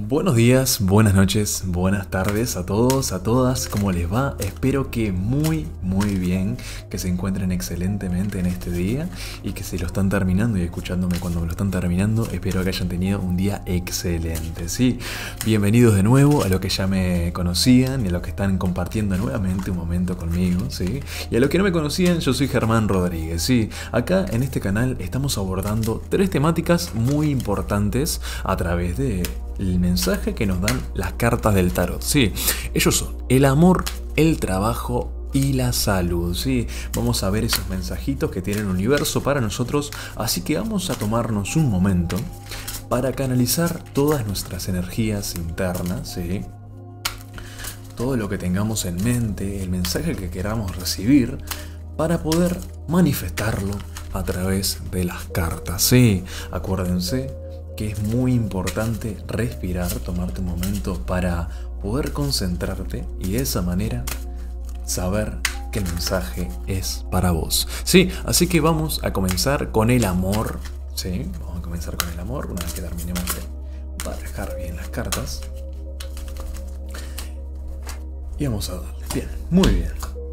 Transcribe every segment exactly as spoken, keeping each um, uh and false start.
Buenos días, buenas noches, buenas tardes a todos, a todas, ¿cómo les va? Espero que muy, muy bien, que se encuentren excelentemente en este día y que si lo están terminando y escuchándome cuando me lo están terminando, espero que hayan tenido un día excelente, ¿sí? Bienvenidos de nuevo a los que ya me conocían y a los que están compartiendo nuevamente un momento conmigo, ¿sí? Y a los que no me conocían, yo soy Germán Rodríguez, ¿sí? Acá en este canal estamos abordando tres temáticas muy importantes a través de el mensaje que nos dan las cartas del tarot. Sí, ellos son el amor, el trabajo y la salud. Sí, vamos a ver esos mensajitos que tiene el universo para nosotros, así que vamos a tomarnos un momento para canalizar todas nuestras energías internas, ¿sí? Todo lo que tengamos en mente, el mensaje que queramos recibir, para poder manifestarlo a través de las cartas. Sí, acuérdense que es muy importante respirar, tomarte un momento para poder concentrarte y de esa manera saber que el mensaje es para vos. Sí, así que vamos a comenzar con el amor. Sí, vamos a comenzar con el amor una vez que terminemos de barajar bien las cartas. Y vamos a darle. Bien, muy bien.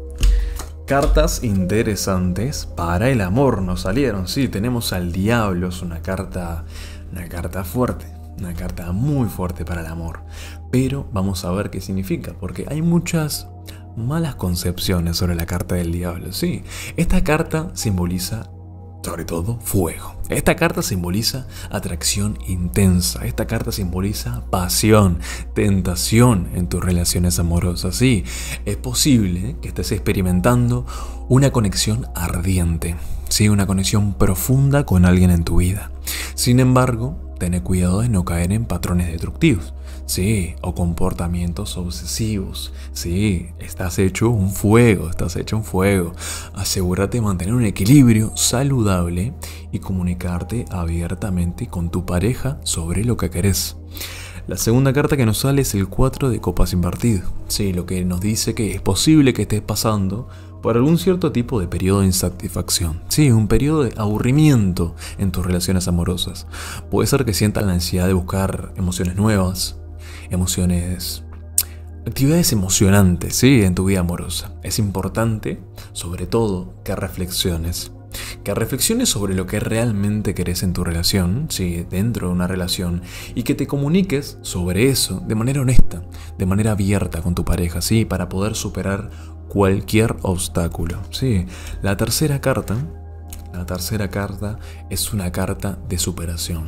Cartas interesantes para el amor nos salieron. Sí, tenemos al diablo, es una carta... Una carta fuerte, una carta muy fuerte para el amor. Pero vamos a ver qué significa, porque hay muchas malas concepciones sobre la carta del diablo. Sí, esta carta simboliza, sobre todo, fuego. Esta carta simboliza atracción intensa. Esta carta simboliza pasión, tentación en tus relaciones amorosas. Sí, es posible que estés experimentando una conexión ardiente. Sí, una conexión profunda con alguien en tu vida. Sin embargo, ten cuidado de no caer en patrones destructivos, sí, o comportamientos obsesivos. Sí, estás hecho un fuego, estás hecho un fuego. Asegúrate de mantener un equilibrio saludable y comunicarte abiertamente con tu pareja sobre lo que querés. La segunda carta que nos sale es el cuatro de copas invertido. Sí, lo que nos dice que es posible que estés pasando por algún cierto tipo de periodo de insatisfacción. Sí, un periodo de aburrimiento en tus relaciones amorosas. Puede ser que sientas la ansiedad de buscar emociones nuevas, emociones, actividades emocionantes, sí, en tu vida amorosa. Es importante, sobre todo, que reflexiones. Que reflexiones sobre lo que realmente querés en tu relación, sí, dentro de una relación, y que te comuniques sobre eso de manera honesta, de manera abierta con tu pareja, sí, para poder superar cualquier obstáculo. Sí, la tercera carta, la tercera carta es una carta de superación.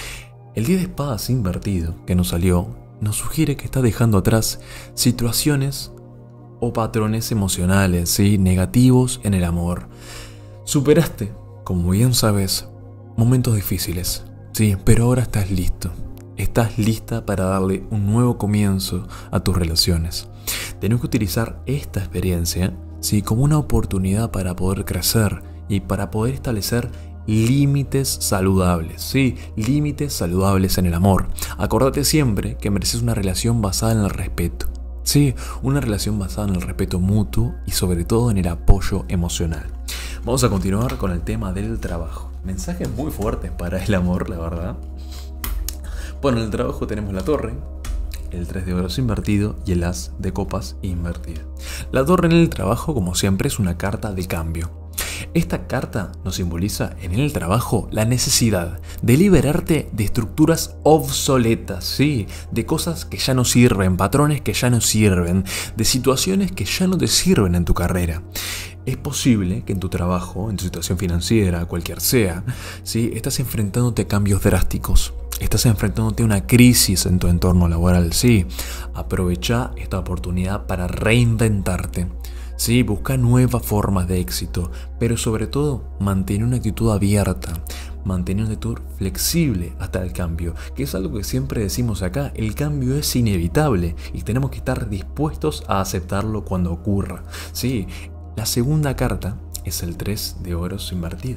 El diez de espadas invertido que nos salió nos sugiere que estás dejando atrás situaciones o patrones emocionales, sí, negativos en el amor. Superaste, como bien sabes, momentos difíciles, sí, pero ahora estás listo. Estás lista para darle un nuevo comienzo a tus relaciones. Tenés que utilizar esta experiencia, sí, como una oportunidad para poder crecer y para poder establecer límites saludables, sí, límites saludables en el amor. Acordate siempre que mereces una relación basada en el respeto. Sí, una relación basada en el respeto mutuo y sobre todo en el apoyo emocional. Vamos a continuar con el tema del trabajo. Mensajes muy fuertes para el amor, la verdad. Bueno, en el trabajo tenemos la torre, el tres de oros invertido y el as de copas invertido. La torre en el trabajo, como siempre, es una carta de cambio. Esta carta nos simboliza en el trabajo la necesidad de liberarte de estructuras obsoletas, sí, de cosas que ya no sirven, patrones que ya no sirven, de situaciones que ya no te sirven en tu carrera. Es posible que en tu trabajo, en tu situación financiera, cualquier sea, ¿sí?, estás enfrentándote a cambios drásticos. Estás enfrentándote a una crisis en tu entorno laboral, sí. Aprovecha esta oportunidad para reinventarte. Sí, busca nuevas formas de éxito, pero sobre todo mantén una actitud abierta, mantén una actitud flexible hasta el cambio, que es algo que siempre decimos acá. El cambio es inevitable y tenemos que estar dispuestos a aceptarlo cuando ocurra. Sí, la segunda carta es el tres de oros invertido.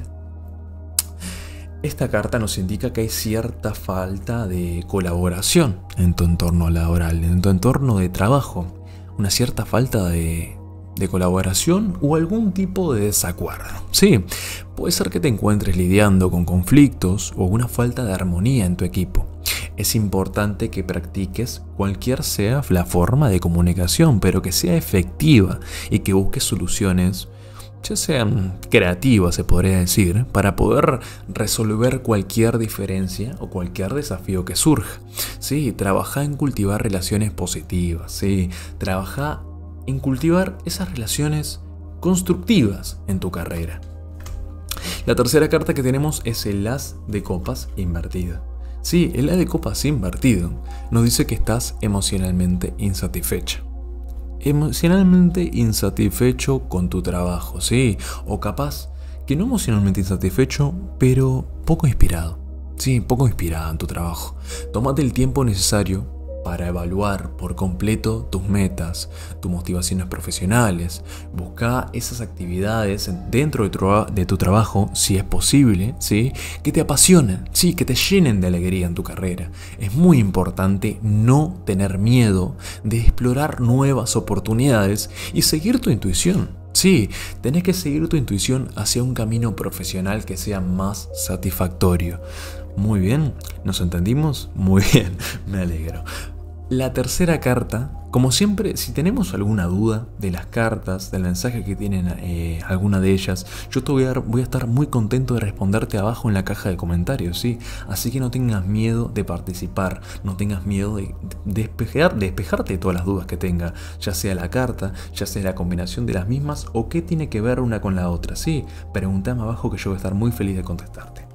Esta carta nos indica que hay cierta falta de colaboración en tu entorno laboral, en tu entorno de trabajo, una cierta falta de de colaboración o algún tipo de desacuerdo. Sí, puede ser que te encuentres lidiando con conflictos o una falta de armonía en tu equipo. es importante que practiques cualquier sea la forma de comunicación, pero que sea efectiva y que busques soluciones, ya sean creativas se podría decir, para poder resolver cualquier diferencia o cualquier desafío que surja. Sí, trabaja en cultivar relaciones positivas, sí, trabaja en cultivar esas relaciones constructivas en tu carrera. La tercera carta que tenemos es el as de copas invertido. Sí, el as de copas invertido nos dice que estás emocionalmente insatisfecho. Emocionalmente insatisfecho con tu trabajo, sí, o capaz que no emocionalmente insatisfecho, pero poco inspirado, sí, poco inspirado en tu trabajo. Tómate el tiempo necesario para evaluar por completo tus metas, tus motivaciones profesionales. Busca esas actividades dentro de tu, de tu trabajo, si es posible, ¿sí? Que te apasionen, ¿sí? Que te llenen de alegría en tu carrera. Es muy importante no tener miedo de explorar nuevas oportunidades y seguir tu intuición. Sí, tenés que seguir tu intuición hacia un camino profesional que sea más satisfactorio. Muy bien, ¿nos entendimos? Muy bien, me alegro. La tercera carta, como siempre, si tenemos alguna duda de las cartas, del mensaje que tienen eh, alguna de ellas, yo te voy a, voy a estar muy contento de responderte abajo en la caja de comentarios, ¿sí? Así que no tengas miedo de participar, no tengas miedo de, de, despejar, de despejarte de todas las dudas que tenga, ya sea la carta, ya sea la combinación de las mismas o qué tiene que ver una con la otra, ¿sí? Preguntame abajo que yo voy a estar muy feliz de contestarte.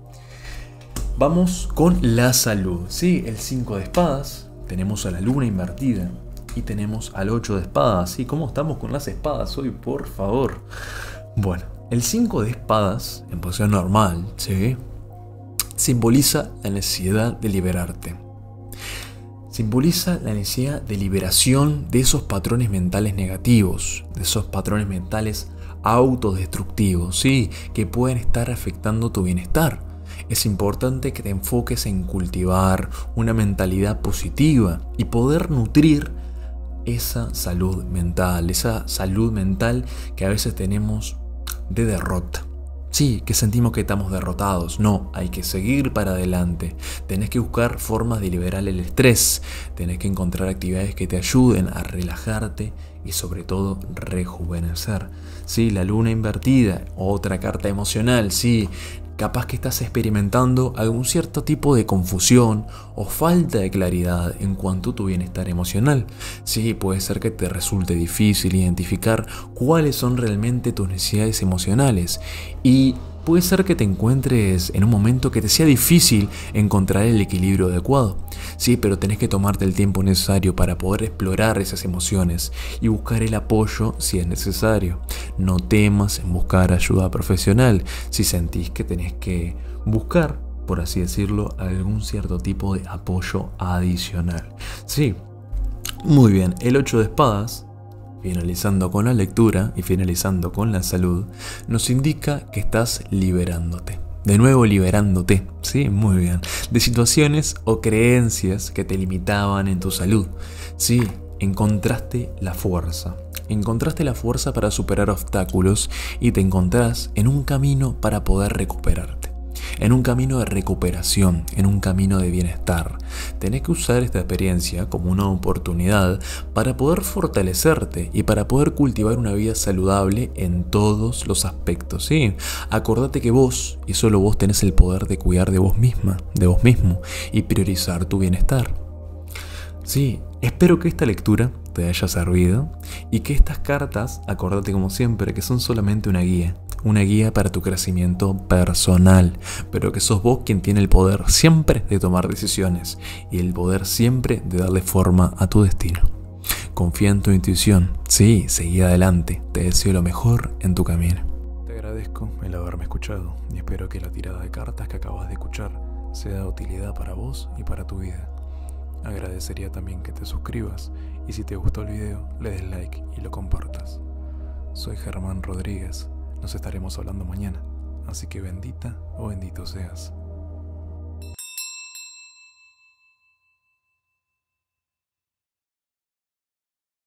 Vamos con la salud, ¿sí? El cinco de espadas. Tenemos a la luna invertida y tenemos al ocho de espadas. ¿Sí? ¿Cómo estamos con las espadas hoy? Por favor. Bueno, el cinco de espadas, en posición normal, ¿sí? Simboliza la necesidad de liberarte. Simboliza la necesidad de liberación de esos patrones mentales negativos, de esos patrones mentales autodestructivos, ¿sí? Que pueden estar afectando tu bienestar. Es importante que te enfoques en cultivar una mentalidad positiva y poder nutrir esa salud mental, esa salud mental que a veces tenemos de derrota. Sí, que sentimos que estamos derrotados. No, hay que seguir para adelante. Tenés que buscar formas de liberar el estrés. Tenés que encontrar actividades que te ayuden a relajarte y sobre todo rejuvenecer. Sí, la luna invertida, otra carta emocional, sí. Capaz que estás experimentando algún cierto tipo de confusión o falta de claridad en cuanto a tu bienestar emocional. Sí, puede ser que te resulte difícil identificar cuáles son realmente tus necesidades emocionales y puede ser que te encuentres en un momento que te sea difícil encontrar el equilibrio adecuado. Sí, pero tenés que tomarte el tiempo necesario para poder explorar esas emociones y buscar el apoyo si es necesario. No temas en buscar ayuda profesional si sentís que tenés que buscar, por así decirlo, algún cierto tipo de apoyo adicional. Sí, muy bien, el ocho de espadas, finalizando con la lectura y finalizando con la salud, nos indica que estás liberándote. De nuevo liberándote, sí, muy bien, de situaciones o creencias que te limitaban en tu salud. Sí, encontraste la fuerza. Encontraste la fuerza para superar obstáculos y te encontrás en un camino para poder recuperarte. En un camino de recuperación, en un camino de bienestar. Tenés que usar esta experiencia como una oportunidad para poder fortalecerte y para poder cultivar una vida saludable en todos los aspectos, ¿sí? Acordate que vos, y solo vos, tenés el poder de cuidar de vos misma, de vos mismo, y priorizar tu bienestar. Sí, espero que esta lectura te haya servido y que estas cartas, acordate como siempre, que son solamente una guía. Una guía para tu crecimiento personal, pero que sos vos quien tiene el poder siempre de tomar decisiones y el poder siempre de darle forma a tu destino. Confía en tu intuición, sí, seguí adelante, te deseo lo mejor en tu camino. Te agradezco el haberme escuchado y espero que la tirada de cartas que acabas de escuchar sea de utilidad para vos y para tu vida. Agradecería también que te suscribas y si te gustó el video le des like y lo compartas. Soy Germán Rodríguez. Nos estaremos hablando mañana, así que bendita o bendito seas.